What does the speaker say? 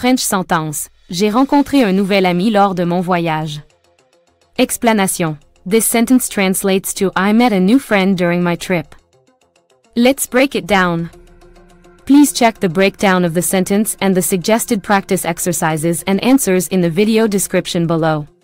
French sentence. J'ai rencontré un nouvel ami lors de mon voyage. Explanation. This sentence translates to I met a new friend during my trip. Let's break it down. Please check the breakdown of the sentence and the suggested practice exercises and answers in the video description below.